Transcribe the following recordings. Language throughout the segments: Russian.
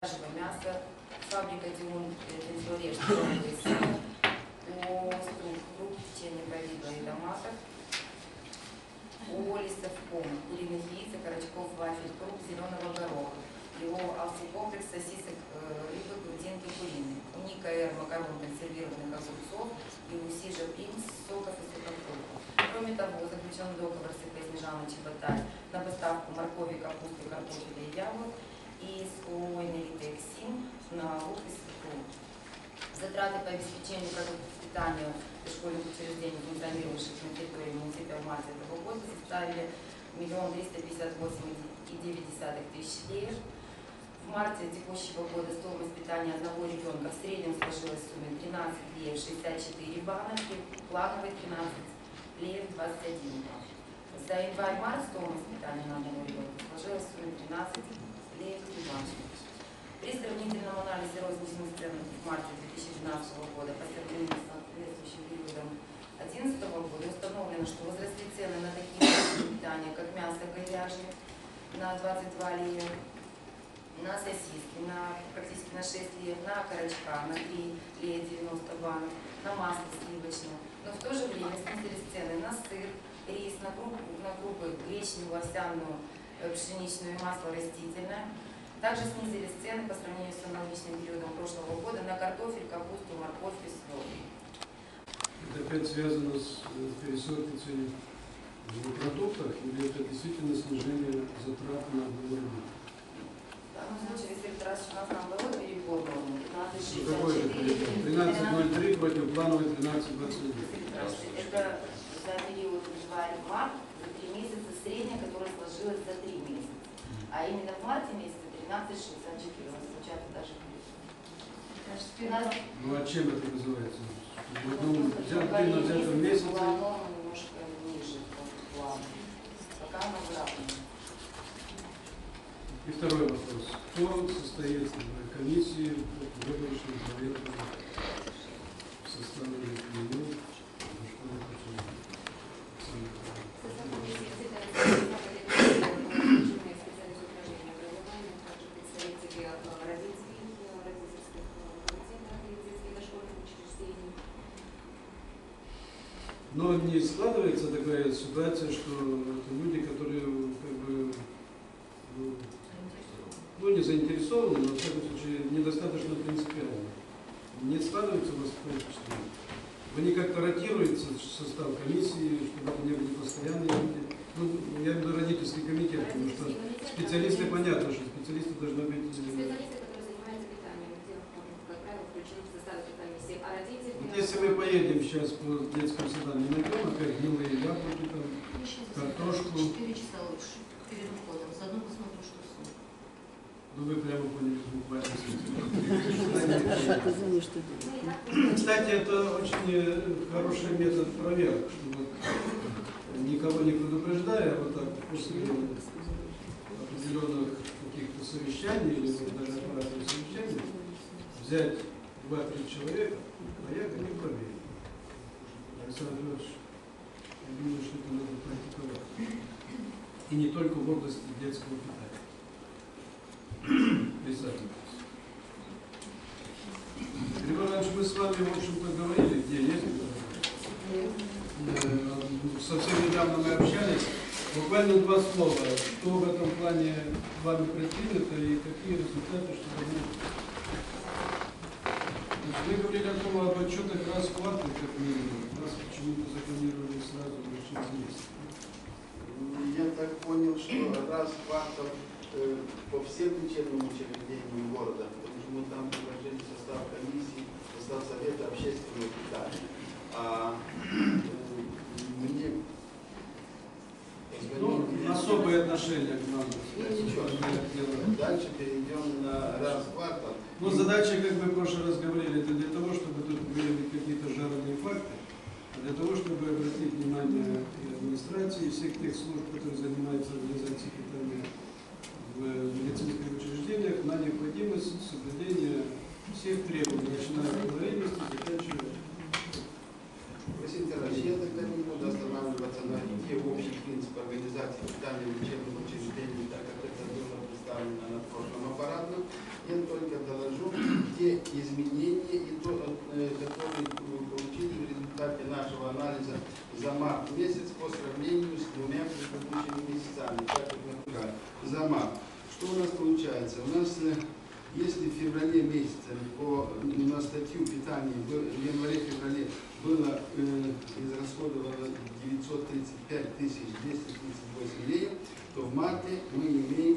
мяса, фабрика Дион, Бензолежный, круг печенья повидла и томатов, Лисовком, куриных яиц, Корочков, вафель, круг зеленого гороха, его алфи-комплекс сосисок, рыбы, грудинки, куриные, Уника Эр, макарон консервированных огурцов и Усижа Принц, соков и сухофруктов. Кроме того, заключен договор с ИП Снежана Чеботарь на поставку моркови, капусты, картофеля и яблок и с ООО «Энергетексин» на лук и свеклу. Затраты по обеспечению продуктов питания дошкольных учреждений, функционирующих на территории муниципа в марте этого года, составили 1 358,9 тысяч лир. В марте текущего года стоимость питания одного ребенка в среднем сложилась в сумме 13 лир 64 бана, плановой 13 лир 21 бан. За январь-март стоимость питания на одного ребенка сложилась в сумме 13 лир 3 бана. При сравнительном анализе розничных цен в марте 2012 года по сравнению с соответствующим периодом 2011 года установлено, что возросли цены на такие продукты питания, как мясо говяжье на 22 лира, на сосиски практически на 6 лир, на окорочка на 3 лира 90 бан, на масло сливочное. Но в то же время снизились цены на сыр, рис, на крупы гречневую, овсяную, пшеничную и масло растительное. Также снизились цены по сравнению с аналогичным периодом прошлого года на картофель, капусту, морковь и свеклу. Это опять связано с пересадкой цен в продуктах, или это действительно снижение затрат на одного ребенка? В данном случае, если это раз у нас наоборот перебор нормы, 13,63 против плановой 13,29. Это за период январь-март, за 3 месяца средняя, которая сложилась за 3 месяца. А именно в марте месяце 13,64, у нас получается даже плюс. Ну а чем это называется? Взятом месяце? Норма немножко ниже плана. Пока она выравнивается. И второй вопрос. Кто состоит в комиссии выборочной проверки в составе меню? Но не складывается такая ситуация, что это люди, которые как бы не заинтересованы, но в всяком случае недостаточно принципиально. Не складывается у вас такое впечатление? Вы не как-то ротируете состав комиссии, чтобы это не были постоянные люди? Ну, я имею в виду родительский комитет, потому что специалисты, понятно, что специалисты должны быть... Специалисты, которые занимаются питанием, где, как правило, включены в состав этой комиссии. А родители... Вот если мы поедем сейчас по детским садам, не найдем опять гнилые яблоки, там, картошку... 4 часа лучше, перед уходом. Заодно посмотрю, что сон. Ну вы прямо поняли буквально. Кстати, это очень хороший метод проверок, чтобы никого не предупреждая, вот так после определенных каких-то совещаний или даже аппаратных совещаний взять 2-3 человека, поехать и проверить. Александр Иванович, я думаю, что это надо практиковать. И не только в области детского питания. Присаживайтесь. Григорий Иванович, мы с вами, в общем-то, говорили, где есть. Совсем недавно мы общались. Буквально 2 слова. Что в этом плане вами предпринято и какие результаты, чтобы мы... Вы говорили о том, об отчетах расплаты, как минимум. Нас почему-то запланировали сразу через месяц. Я так понял, что раз в квартал по всем лечебным учреждениям города, потому что мы там предложили состав комиссии, состав совета общественного питания. Мне особые отношения к нам. Дальше перейдем на раз в квартал. Ну, задача, как мы в прошлый раз говорили, это для того, чтобы тут были какие-то жареные факты, а для того, чтобы обратить внимание и администрации, и всех тех служб, которые занимаются организацией питания в медицинских учреждениях, на необходимость соблюдения всех требований, начиная от аварийности, заканчивая. Василий Николаевич, я тогда не буду останавливаться на идее общий принцип организации питания в лечебных учреждениях, так как это было представлено на прошлом аппаратном. Я только Если в феврале месяце на статью питания в январе-феврале было израсходовано 935 238 леев, то в марте мы имеем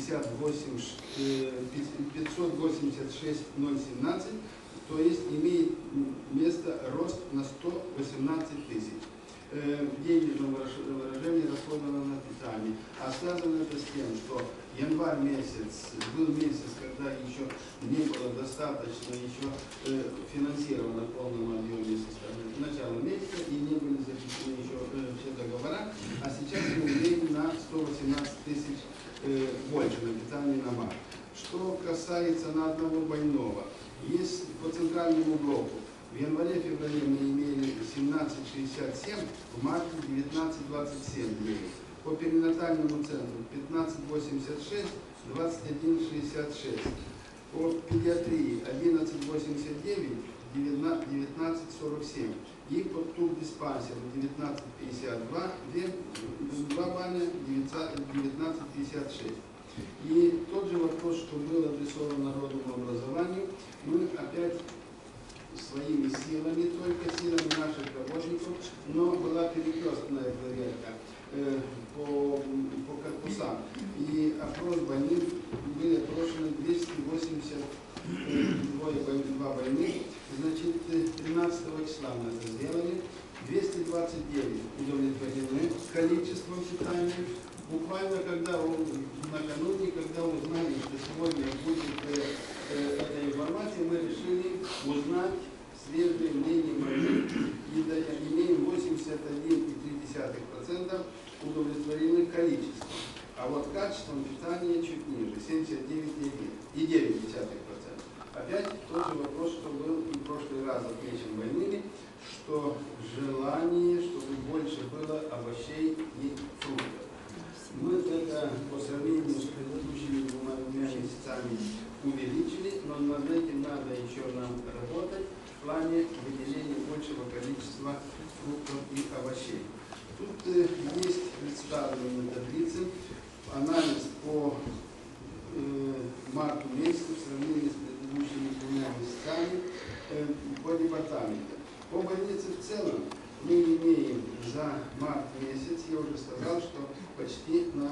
586 017, то есть имеет место рост на 118 тысяч. В денежном выражении расходовано на питание. А связано это с тем, что январь месяц был месяц, когда еще не было достаточно еще финансировано в полном объеме со стороны начала месяца и не были заключены еще все договора, а сейчас мы имеем на 118 тысяч больше на питание на март. Что касается на одного больного, есть по центральному блоку. В январе-феврале мы имели 17,67, в марте 19,27 дней. По перинатальному центру 15,86, 21,66. По педиатрии 11,89, 19,47. И по тубдиспансеру 19,52, 2 баня 19,56. И тот же вопрос, что был адресован народному образованию, мы опять своими силами, только силами наших работников, но была перекрестная проверка по корпусам. И опрос больных, были опрошены 282 больных, значит, 13 числа мы это сделали, 229 удовлетворены количеством питания. Буквально накануне, когда узнали, что сегодня будет эта информация, мы решили узнать свежее мнение больных и имеем 81,3% удовлетворены количеством. А вот качеством питания чуть ниже, 79,9%. Опять тот же вопрос, что был и в прошлый раз отмечен больными, что желание, чтобы больше было овощей и фруктов. Мы это по сравнению с предыдущими 2 месяцами увеличили, но над этим надо еще нам работать в плане выделения большего количества фруктов и овощей. Тут есть представлены таблицы, анализ по марту месяцу в сравнении с предыдущими 2 месяцами по департаменту. По больнице в целом мы имеем за март месяц, я уже сказал, что почти на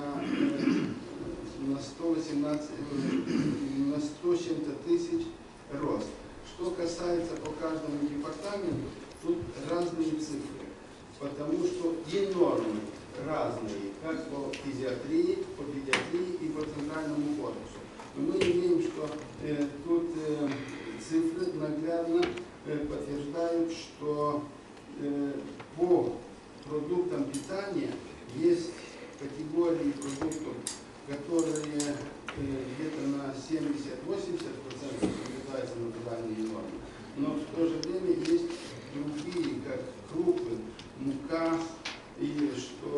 118, на 100 с чем-то тысяч рост. Что касается по каждому департаменту, тут разные цифры, потому что и нормы разные, как по фтизиатрии, по педиатрии и по центральному корпусу. Но мы имеем, что тут цифры наглядно подтверждают, что по продуктам питания есть категории продуктов, которые где-то на 70-80% соблюдаются натуральные нормы. Но в то же время есть другие, как крупы, мука, и что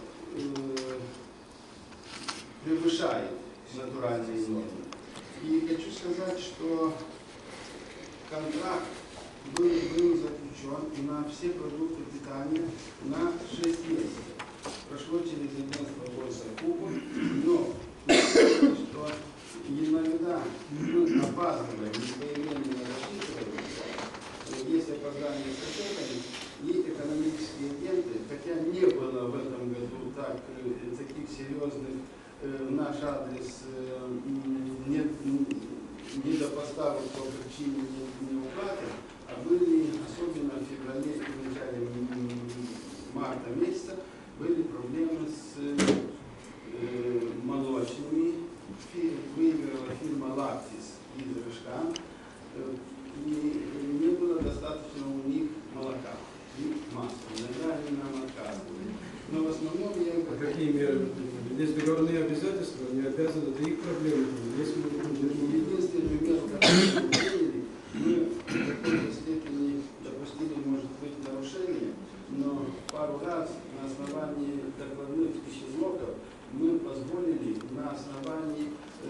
превышает натуральные нормы. И хочу сказать, что контракт был заключен на все продукты питания на 6 месяцев. Прошло через агентство госзакупок, но что иногда мы опаздываем, своевременно рассчитываем, есть опоздание с расчетами, и экономические агенты, хотя не было в этом году таких серьезных в наш адрес недопоставок по причине неуплаты, а были, особенно в феврале и в начале марта месяца, были проблемы с молочными. Выиграла фирма «Лактис» из Рыжка, и не было достаточно у них молока и масла. Иногда они нам отказывали. Но в основном я... А какие меры? Есть договорные обязательства, они обязаны, это их проблемы. Единственную меру, которую мы приняли, мы в какой-то степени допустили, может быть, нарушение, но пару раз на основании докладных пищеблоков мы позволили на основании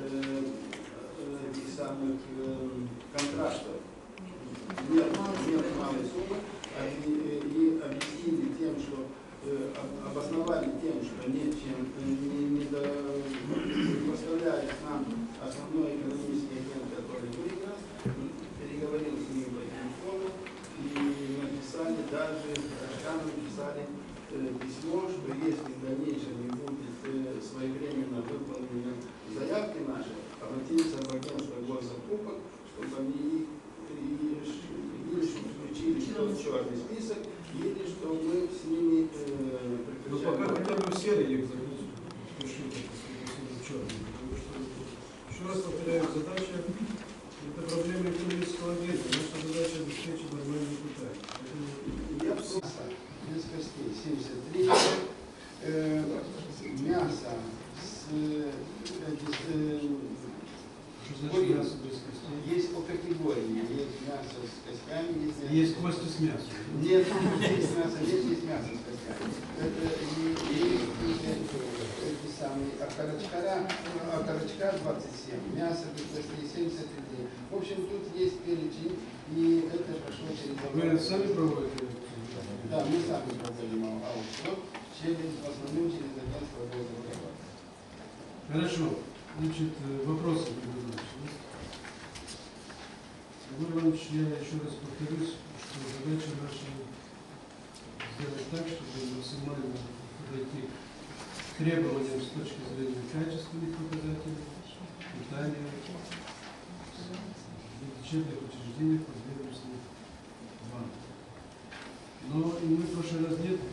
этих самых контрактов нет малой суммы и объяснили тем, что обосновали тем, что нечем не поставляет нам основной экономический агент костей? Есть по категории. Есть мясо с костями, есть мясо. Есть кости с мясом. Нет, есть мясо, есть мясо с костями. Это эти самые окорочка 27, мясо без костей 73. В общем, тут есть перечень, и это прошло через... Вы сами проводите? Да, мы сами проводим аукцион, в основном через агентство «Голден». Хорошо. Значит, вопросы предназначены. Егор Иванович, я еще раз повторюсь, что задача наша сделать так, чтобы максимально подойти к требованиям с точки зрения качественных показателей, питания, лечебных учреждений, потребностных банков. Но и мы в прошлый раз нет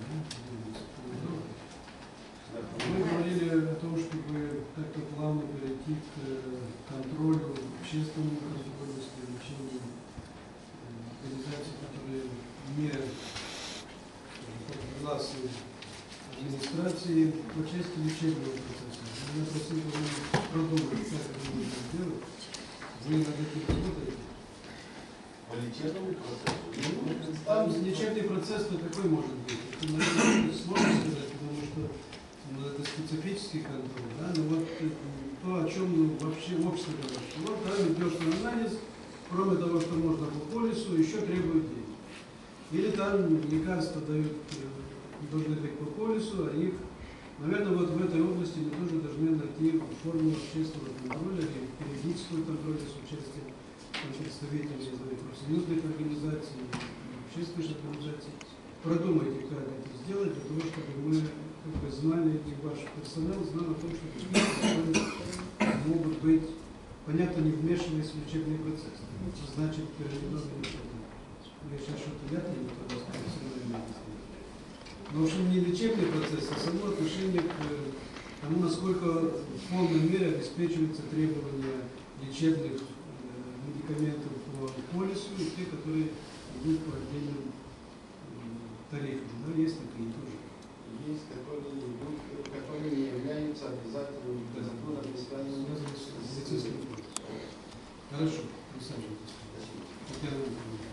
Мы говорили о том, чтобы как-то плавно перейти к контролю, общественному контролю, с привлечением организаций, которые не подвластны администрации по части лечебного процесса. Я просил бы продумать, как это можно сделать. Вы над этим работаете? По лечебному процессу? Там лечебный процесс-то какой может быть? Это, наверное, сложно сказать, потому что это специфический контроль, да? Но вот то, о чем вообще общество говорит, что вот там идешь на анализ, кроме того, что можно по полису, еще требуют денег. Или там лекарства дают, должны быть по полису, а их, наверное, вот в этой области мы тоже должны найти форму общественного контроля и периодического контроля с участием представителей профсоюзных организаций, общественных организаций. Продумайте, как это сделать, для того, чтобы мы знали, и ваш персонал знал о том, что такие могут быть, понятно, не вмешиваясь в лечебный процесс. Это значит, немного не хватает. Я сейчас что-то ляпну, потому что все равно. Но в общем, не лечебный процесс, а само отношение к тому, насколько в полной мере обеспечиваются требования лечебных медикаментов по полису и те, которые идут по отдельным тарифам. Да, есть такие тоже. Есть, которые не являются обязательным для закона административным. Хорошо, присаживайтесь. Татьяна Ивановна.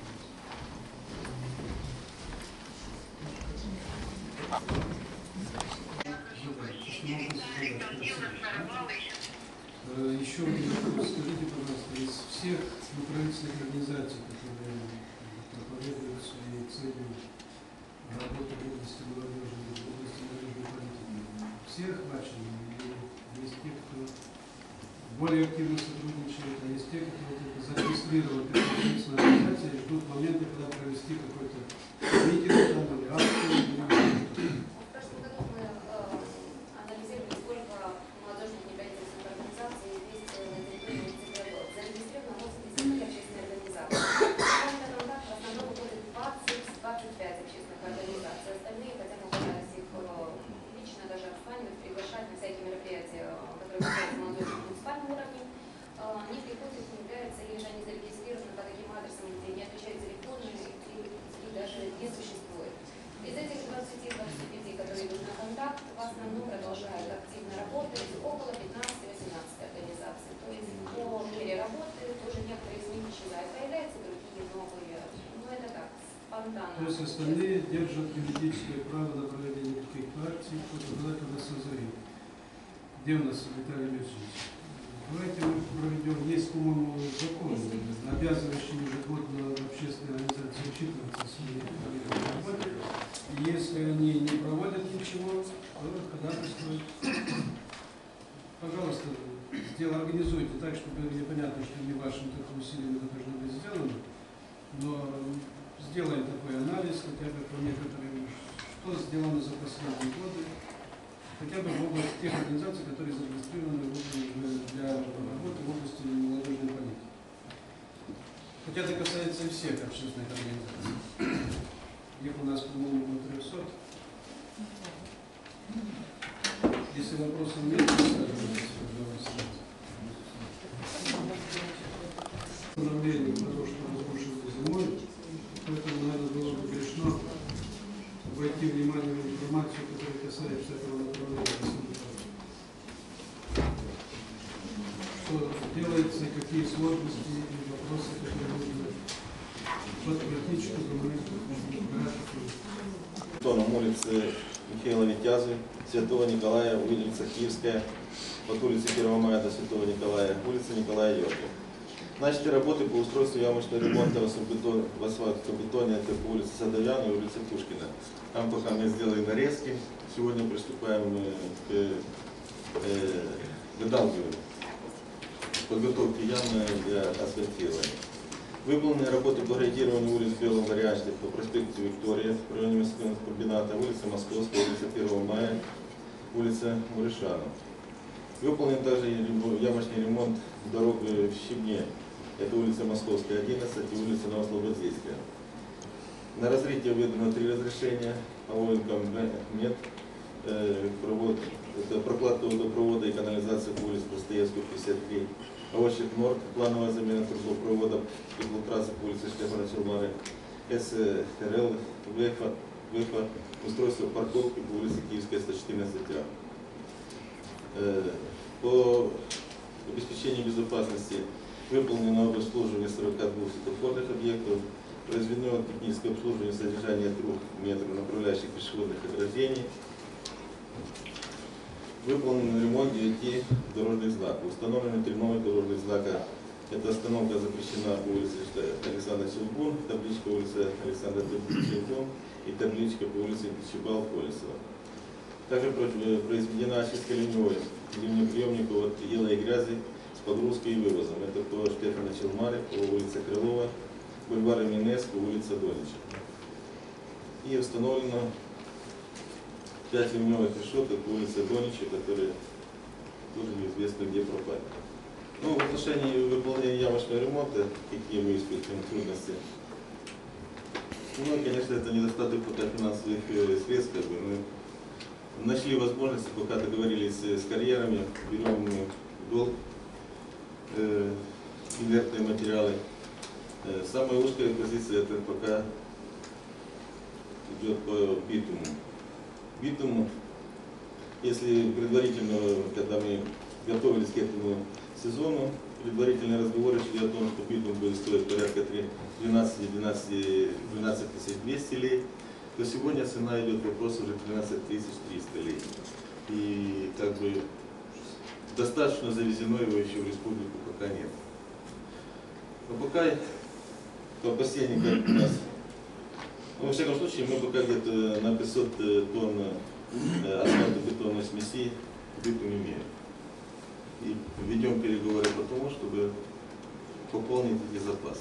Еще скажите, пожалуйста, из всех неправительственных организаций, которые проповедуют свои цели работы в области молодежи, в области молодежной политики, все охвачены? Или есть те, кто более активно сотрудничает, а есть те, кто только зарегистрированы как неправительственная организация и ждут момента, когда провести какой-то митинг там, или акцию, или В прошлом году мы анализировали, сколько молодежных неправительственных организаций есть на территории муниципалитета. Зарегистрировано 83 общественных организаций. Кроме того, в основном уходит 20-25 общественных организаций. Остальные, хотя мы пытались их лично даже обзванивать, приглашать на всякие мероприятия, которые касаются молодежи на муниципальном уровне, они приходят, не являются, или же они зарегистрированы по таким адресам, где не отвечают телефоны, или даже не существует. Из этих 20-25, которые идут на контакт, в основном продолжают активно работать около 15-18 организаций. То есть по мере работы тоже некоторые из них исчезают, появляются другие новые. Но это так, спонтанно. то есть остальные держат юридическое право на проведение каких-то акций, кто-то обязательно нас назовет. Где у нас Виталий Леонидович? Давайте мы проведем, есть, по-моему, закон, обязывающий ежегодно общественные организации учитываться своей работе. И если они не проводят ничего, то ходатайствуют. Пожалуйста, организуйте так, чтобы непонятно, что не вашим только усилием это должно быть сделано, но сделаем такой анализ, хотя бы по некоторым, что сделано за последние годы, хотя бы в области тех организаций, которые зарегистрированы для работы в области молодежной политики. Хотя это касается и всех общественных организаций. Их у нас, по-моему, около 300. Если вопросов нет, направление того, что разрушено зимой, поэтому, наверное, было бы грешно обойти внимание в информацию, которая касается этого направления. Что делается и какие сложности сложности и вопросы, которые нужно подхватить, чтобы мы графику. Бетоном улицы Михаила Витязы, Святого Николая, улица Киевская, от улицы 1 мая до Святого Николая, улица Николая Йорка. Начаты работы по устройству ямочного ремонта в асфальтобетоне, это по улице Садовяна и улице Пушкина. Там пока мы сделали нарезки, сегодня приступаем к выдалбливанию, подготовке ямы для асфальтирования. Выполнены работы по градированию улиц в белом варианте по проспекту Виктория, в районе Москвинного комбината, улица Московская, улица 1 мая, улица Мурышана. Выполнен также ямочный ремонт дорог в Щебне. Это улица Московская, 11 и улица Новослободейская. На разрытие выдано 3 разрешения, по ОНК-МЕД, это прокладка водопровода и канализация по улице Достоевского, 53. Овощик Норд, плановая замена трубопровода и трассы по улице Штефана Челмары, СРЛ, ВЭФА, устройство парковки по улице Киевская, 114А. По обеспечению безопасности выполнено обслуживание 42 светофорных объектов, произведено техническое обслуживание содержания 3 метров направляющих пешеходных ограждений, выполнен ремонт 9 дорожных знаков. Установлены 3 новых дорожных знака. Эта остановка запрещена по улице Александра Челбун, табличка улицы Александра Челбун и табличка по улице Чебал-Колесова. Также произведена очистка ливнеприемников от ила и грязи с подгрузкой и вывозом. Это по Штефана Челмары, по улице Крылова, бульвара Минеско, улица Донича. И установлено 5 ливневых решеток по улице Донича, которые тоже неизвестно где пропали. Ну, в отношении выполнения ямочного ремонта, какие мы испытываем трудности, ну, конечно, это недостаток пока финансовых средств, мы нашли возможности, пока договорились с карьерами, берем в долг инертные материалы. Самая узкая позиция это пока идет по битуму. Битуму, если предварительно, когда мы готовились к этому сезону, предварительные разговоры шли о том, что битум будет стоить порядка 12 200 лей, то сегодня цена идет вопрос уже 13 300 лей. И как бы достаточно завезено его еще в республику пока нет. Но пока по последним у нас, ну, во всяком случае, мы пока где-то на 500 тонн асфальтобетонной смеси битум имеем. И ведем переговоры по тому, чтобы пополнить эти запасы.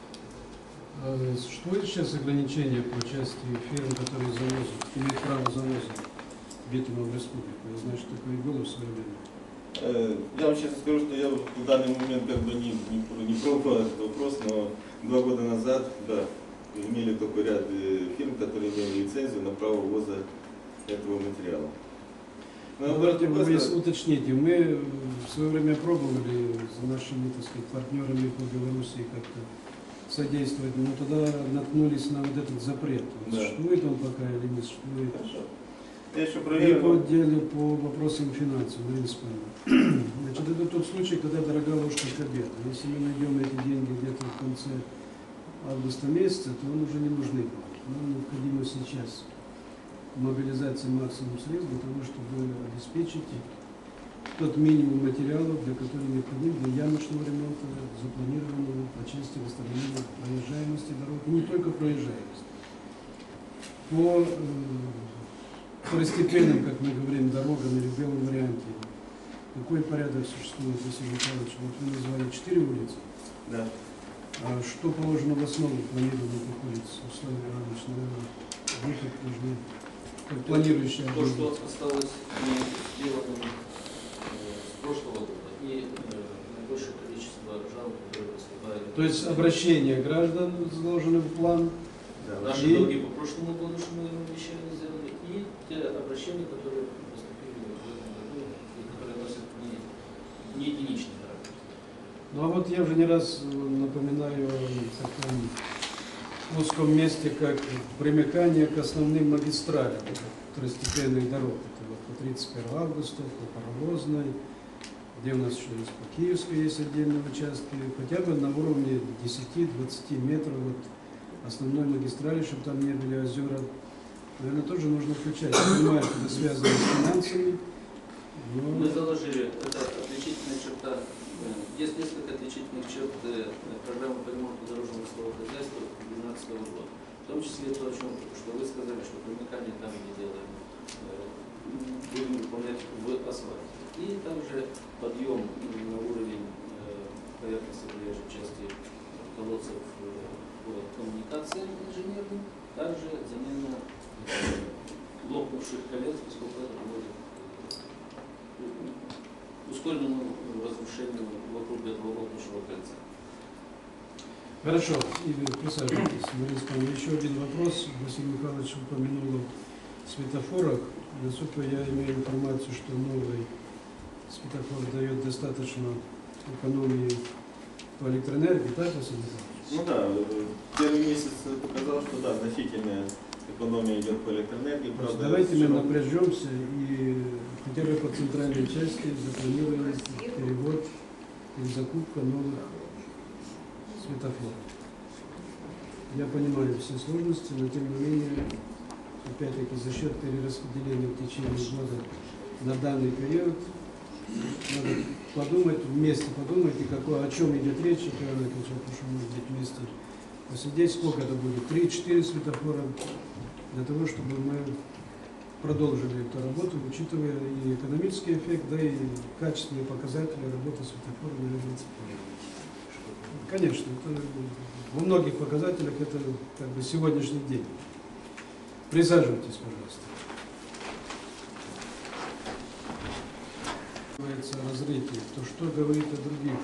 Существует сейчас ограничения по части фирм, которые имеют право завоза битума в республику? Я знаю, что такое и было в свое время. Я вам честно скажу, что я в данный момент как бы не пробовал этот вопрос, но 2 года назад, да, имели такой ряд фирм, которые имели лицензию на право ввоза этого материала. Давайте вы уточните, мы в свое время пробовали с нашими, так сказать, партнерами по Белоруссии как-то содействовать, но тогда наткнулись на вот этот запрет. Вот Да. существует он пока или не существует? Хорошо. Я еще И проверю. по отделе по вопросам финансов, Марина Степановна. Значит, это тот случай, когда дорога ложка к обеду. Если мы найдем эти деньги где-то в конце августа месяца, то он уже не нужны будет. Нам необходимо сейчас мобилизация максимум средств для того, чтобы обеспечить тот минимум материалов, для которых необходим для ямочного ремонта, запланированного по части восстановления проезжаемости дорог, и не только проезжаемости. По второстепенным, как мы говорим, дорогам или в белом варианте, какой порядок существует, Василий Михайлович? Вот вы назвали 4 улицы. Да. А что положено в основу планирования этих улиц? Условия Иванович, наверное, выход нужны, как планирующая. То, что осталось не сделанным с прошлого года, и наибольшее количество жалоб, которые поступают. То есть обращения граждан заложены в план. Да. Наши И- долги по прошлому году, что мы им обещали сделали, и те обращения, которые поступили в этом году, и которые носят не единичный характер. Ну а вот я уже не раз напоминаю о таком узком месте, как примыкание к основным магистралям второстепенных дорог. Это вот по 31 августа, по Паровозной, где у нас еще есть по Киевской есть отдельные участки, хотя бы на уровне 10-20 метров от основной магистрали, чтобы там не были озера. Наверное, тоже нужно включать. Я понимаю, что это связано с финансами. Мы заложили, это отличительная черта, есть несколько отличительных черт программы по ремонту дорожного хозяйства 2012 года. В том числе то, о чем что вы сказали, что примыкание там не делаем, будем выполнять в асфальте. И также подъем на уровень поверхности проезжей части колодцев по коммуникациям инженерным, также замена лопнувших колец, поскольку это приводит к ускоренному разрушению вокруг этого лопнувшего кольца. Хорошо, Игорь, присаживайтесь. Мария Ивановна, еще один вопрос. Василий Михайлович упомянул о светофорах. Насколько я имею информацию, что новый светофор дает достаточно экономии по электроэнергии, так, Василий Михайлович? Ну да, первый месяц показал, что да, значительная экономия идет по электроэнергии. Правда, Давайте мы напряжемся и хотя бы по центральной части запланируем перевод и закупка новых светофоров. Я понимаю все сложности, но тем не менее, опять-таки, за счет перераспределения в течение года на данный период надо подумать, вместе подумать, и о чем идет речь, это я кричал, потому что может быть вместе посидеть, сколько это будет, 3-4 светофора, для того, чтобы мы продолжили эту работу, учитывая и экономический эффект, да и качественные показатели работы светофора, наверное. Конечно, это, во многих показателях это как бы сегодняшний день. Присаживайтесь, пожалуйста. Говорится о разрытии, то что говорит о других?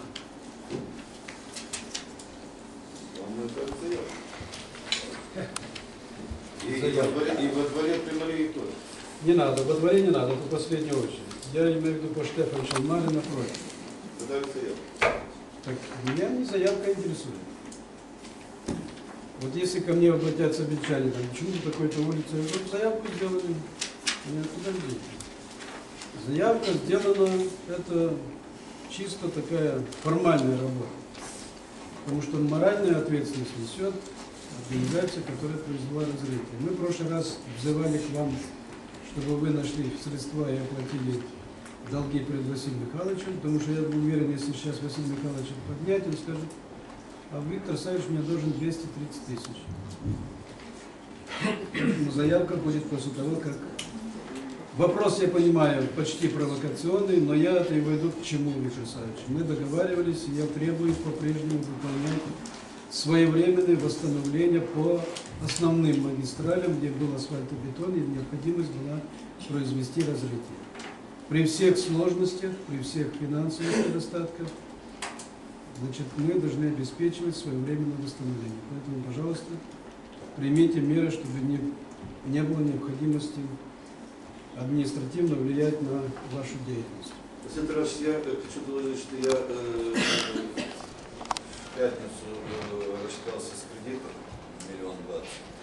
И во дворе при Марии тоже. Не надо, во дворе не надо, это в последнюю очередь. Я имею в виду по Штефану Шалмаре напротив. Так меня не заявка интересует. Вот если ко мне обратятся обещания, там, почему такой-то улице, вот заявку сделали, нет, подождите. Заявка сделана, это чисто такая формальная работа. Потому что моральную ответственность несет организация, которая произвела разрытие. Мы в прошлый раз взывали к вам, чтобы вы нашли средства и оплатили долги перед Василием Михайловичем, потому что я был уверен, если сейчас Василий Михайлович поднять, он скажет, а Виктор Савич мне должен 230 тысяч. Но заявка будет после того, как... Вопрос, я понимаю, почти провокационный, но я это и войду к чему, Виктор Савич. Мы договаривались, и я требую по-прежнему выполнять своевременное восстановление по основным магистралям, где был асфальтобетон, и необходимость была произвести разрытие. При всех сложностях, при всех финансовых недостатках, значит, мы должны обеспечивать своевременное восстановление. Поэтому, пожалуйста, примите меры, чтобы не было необходимости административно влиять на вашу деятельность. Василий Петрович, я хочу доложить, что я в пятницу рассчитался с кредитом 1 20 000 000.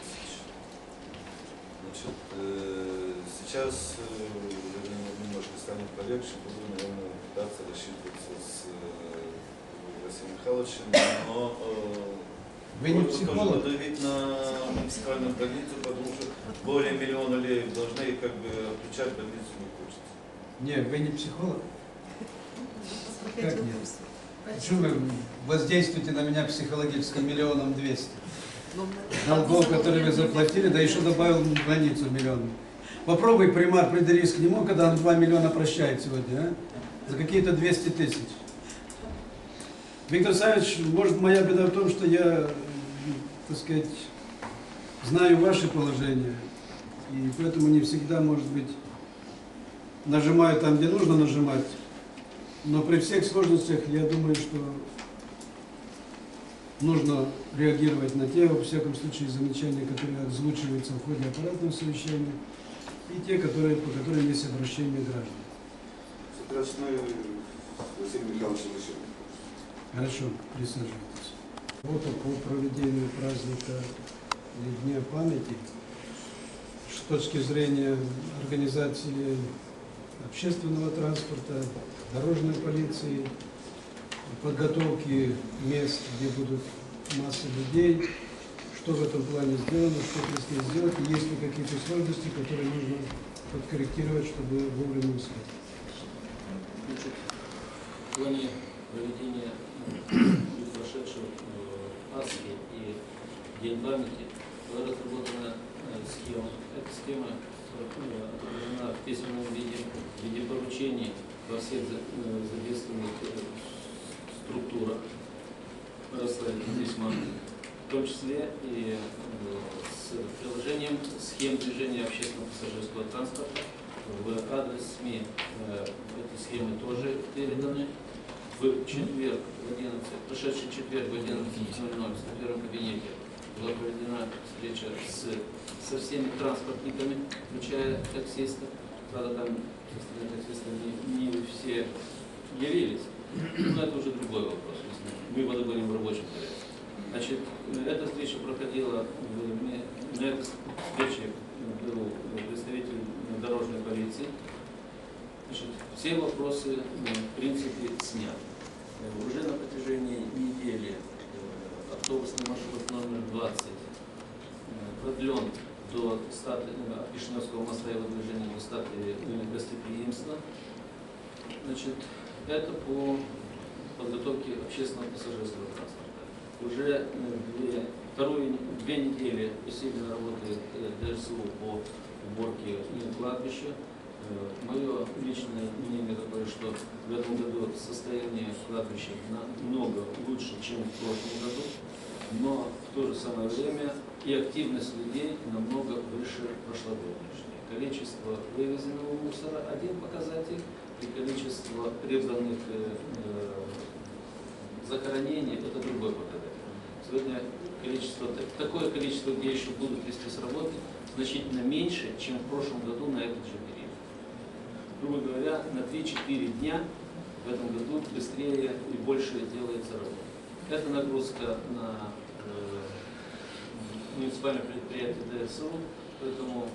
Значит, сейчас немножко станет полегче, буду, наверное, пытаться рассчитываться с Василием Михайловичем, но вы не психолог? давить на муниципальную больницу, потому что более 1 000 000 леев должны как бы отключать больницу не хочется. Нет, вы не психолог? Как нет? Почему вы воздействуете на меня психологически 1 200 000 долгов, которые вы заплатили, да еще добавил в больницу 1 миллион. Попробуй примар придерись к нему, когда он 2 миллиона прощает сегодня, а? За какие-то 200 тысяч. Виктор Савич, может, моя беда в том, что я, так сказать, знаю ваше положение, и поэтому не всегда, может быть, нажимаю там, где нужно нажимать, но при всех сложностях я думаю, что нужно реагировать на те, во всяком случае, замечания, которые озвучиваются в ходе аппаратного совещания, и те, по которым есть обращение граждан. Василий Михайлович решил. Хорошо, присаживайтесь. Работа по проведению праздника или Дня памяти с точки зрения организации общественного транспорта, дорожной полиции, подготовки мест, где будут масса людей, что в этом плане сделано, что предстоит сделать, и есть ли какие-то сложности, которые нужно подкорректировать, чтобы вовремя успеть. Значит, в плане проведения прошедшего АСКИ и День памяти была разработана схема. Эта схема отображена в письменном виде, в виде поручений во всех задействованных структурах. Расставили письма, в том числе и с приложением схем движения общественного пассажирского транспорта. В адрес СМИ эти схемы тоже переданы. В четверг в 11, прошедший четверг в 11:00 в первом кабинете была проведена встреча со всеми транспортниками, включая таксистов. Правда, там таксисты не все явились, но это уже другой вопрос. Мы его догоним в рабочем порядке. Значит, эта встреча проходила на этой встрече был представитель дорожной полиции. Значит, все вопросы, в принципе, сняты. Уже на протяжении недели автобусный маршрут номер 20 продлен до Кишиневского моста и выдвижения до статуи гостеприимства. Значит, это по подготовке общественного пассажирского транспорта. Уже две недели усиленно работает ДСУ по уборке кладбища. Мое личное мнение такое, что в этом году состояние кладбища намного лучше, чем в прошлом году, но в то же самое время и активность людей намного выше прошлогодней. Количество вывезенного мусора – один показатель, и количество прибранных захоронений – это другой показатель. Сегодня такое количество, где еще будут вести с работы, значительно меньше, чем в прошлом году на этот же период. Грубо говоря, на 3-4 дня в этом году быстрее и больше делается работа. Это нагрузка на муниципальное предприятие ДСУ, поэтому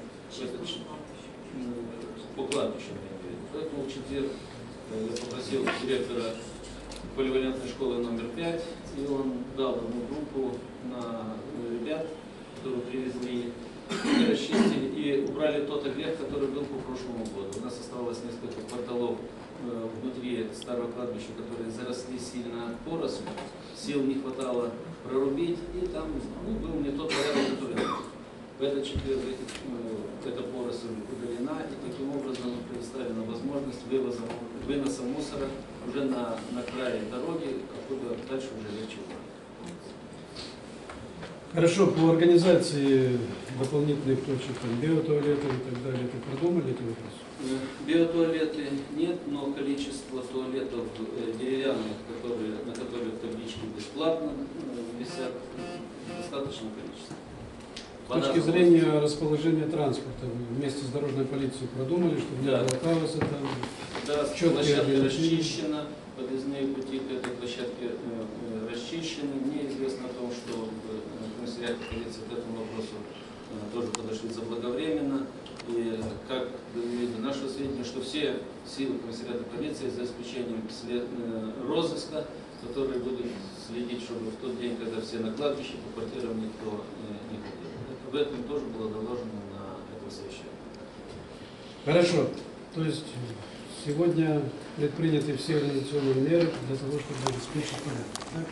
по кладбищу. Поэтому в четверг я попросил директора поливалентной школы номер 5, и он дал одну группу на ребят, которые привезли, и расчистили, и убрали тот огрех, который был по прошлому году. У нас оставалось несколько кварталов внутри старого кладбища, которые заросли сильно порослью, сил не хватало прорубить, и там был не тот порядок, который был. В этот четверг эта поросль удалена, и таким образом предоставлена возможность выноса мусора уже на крае дороги, откуда дальше уже легче убрать. Хорошо, по организации дополнительных точек, там, биотуалетов и так далее, ты продумали эти вопросы? Биотуалеты нет, но количество туалетов деревянных, на которые таблички бесплатно висят, достаточное количество. С точки зрения расположения транспорта, вместе с дорожной полицией продумали, чтобы не было хаоса там? Да, площадка расчищена, подъездные пути к этой площадке расчищены. Мне известно о том, что в комиссариате полиции к этому вопросу тоже подошли заблаговременно. И как довели до нашего сведения, что все силы комиссариата полиции, за исключением розыска, которые будут следить, чтобы в тот день, когда все на кладбище, по квартирам никто не ходил. В этом тоже было доложено на этом совещании. Хорошо. То есть сегодня предприняты все организационные меры для того, чтобы обеспечить порядок. Так?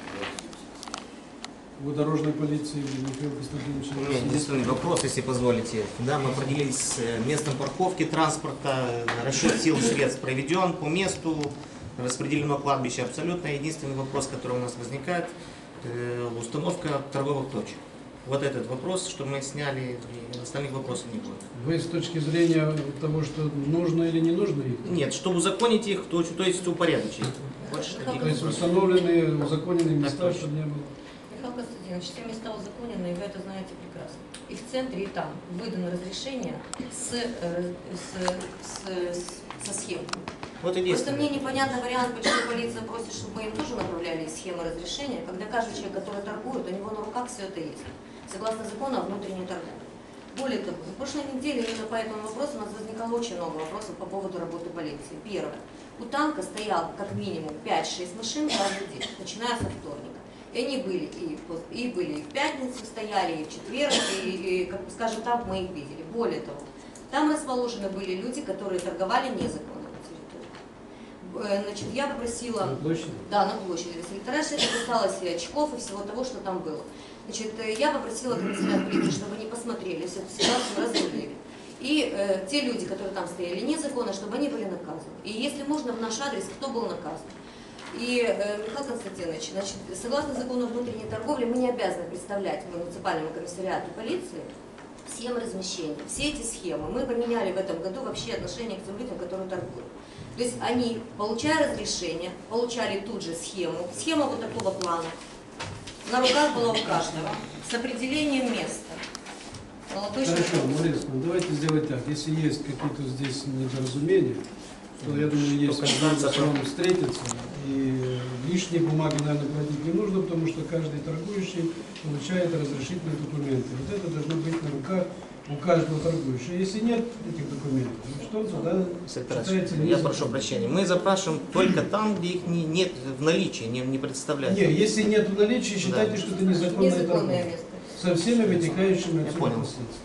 У дорожной полиции Михаил Константинович. У меня единственный вопрос, если позволите. Да, мы определились с местом парковки транспорта, расчет сил и средств проведен по месту, распределено кладбище. Абсолютно единственный вопрос, который у нас возникает, установка торговых точек. Вот этот вопрос, что мы сняли, и остальных вопросов не будет. Вы с точки зрения того, что нужно или не нужно их? Нет, чтобы узаконить их, то есть упорядочить. То есть установлены, узаконенные места, чтобы не было? Михаил Константинович, все места узаконены, и вы это знаете прекрасно. И в центре, и там выдано разрешение со схемой. Вот и Просто мне непонятный вариант, почему полиция просит, чтобы мы им тоже направляли схемы разрешения, когда каждый человек, который торгует, у него на руках все это есть. Согласно закону о внутренней торговле. Более того, на прошлой неделе именно по этому вопросу у нас возникало очень много вопросов по поводу работы полиции. Первое. У танка стоял как минимум 5-6 машин каждый день, начиная со вторника. И они были и в пятницу стояли, и в четверг, и как бы, скажем так, мы их видели. Более того, там расположены были люди, которые торговали незаконно на территории. Значит, я попросила... На площади? Да, на площади. Секретарша касалась и очков, и всего того, что там было. Значит, я попросила комиссариат полиции, чтобы они посмотрели, всю эту ситуацию разрулили. И те люди, которые там стояли незаконно, чтобы они были наказаны. И если можно, в наш адрес, кто был наказан. И, Михаил Константинович, значит, согласно закону о внутренней торговле, мы не обязаны представлять муниципальному комиссариату полиции схемы размещения. Все эти схемы мы поменяли в этом году вообще отношение к тем людям, которые торгуют. То есть они, получая разрешение, получали тут же схему. Схема вот такого плана. На руках была у каждого. С определением места. Хорошо, Мария Ивановна, давайте сделаем так. Если есть какие-то здесь недоразумения, то, я думаю, есть возможность с вами встретиться. И лишние бумаги, наверное, платить не нужно, потому что каждый торгующий получает разрешительные документы. Вот это должно быть на руках у каждого торгующего. Если нет этих документов, ну что тогда считается я прошу прощения. Мы запрашиваем только там, где их нет в наличии, не представляется. Нет, если нет в наличии, считайте, что это незаконная торговля. место. Со всеми вытекающими Я отсюда понял. последствиями.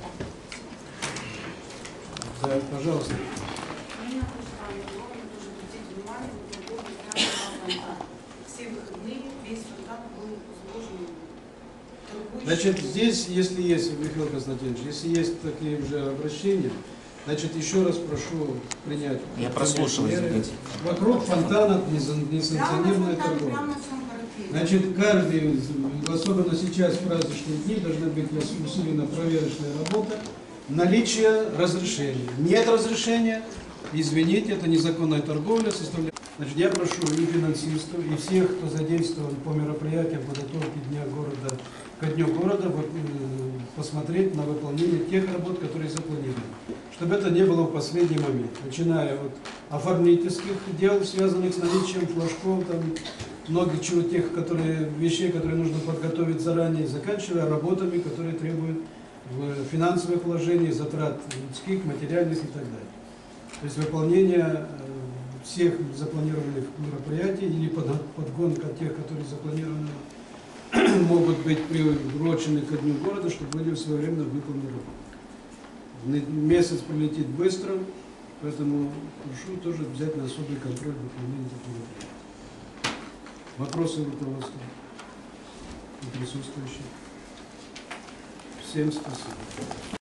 Да, пожалуйста. Меня тоже тоже обратить внимание на торговлю прямо на все выходные весь фонтан был изложен торгующим. Значит, здесь, если есть, Михаил Константинович, если есть такие уже обращения, значит, еще раз прошу принять. Я прослушал, меры. извините. Вокруг фонтана несанкционированная торговля. Прямо на всем парапете. Значит, каждый, особенно сейчас в праздничные дни, должна быть усилена проверочная работа, наличие разрешения. Нет разрешения, извините, это незаконная торговля, составляет. Значит, я прошу и финансистов, и всех, кто задействован по мероприятиям подготовки Дня города, ко Дню города, посмотреть на выполнение тех работ, которые запланированы. Чтобы это не было в последний момент. Начиная от оформительских дел, связанных с наличием флажков, там, много чего тех, вещей, которые нужно подготовить заранее, заканчивая работами, которые требуют финансовых вложений, затрат людских, материальных и так далее. То есть выполнение всех запланированных мероприятий или подгонка тех, которые запланированы, могут быть приурочены ко Дню города, чтобы были своевременно выполнены работы. Месяц пролетит быстро, поэтому прошу тоже взять на особый контроль выполнения этих мероприятий. Вопросы руководства и присутствующих. Всем спасибо.